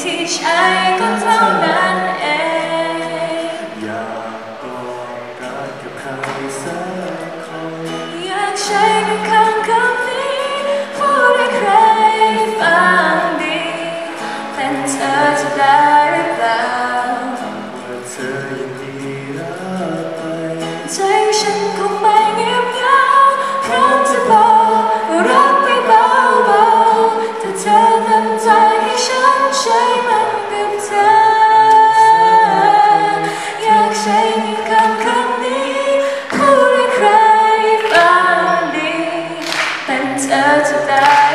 ที่ใช้ก็เท่านั้นเองอยากบอกรักกับใครสักคนอยากใช้คำนี้พูดให้ใครฟังดีเป็นเธอจะได้หรือเปล่าว่าเธอยังดีรับไปใจฉันคงไม่เงียบเหงาพร้อมจะบอกรักไปเบาๆถ้าเธอเต็มใจให้ฉันใช้มันกับเธออยากใช้คำนี้พูดให้ใครฟังดีเป็นเธอจะได้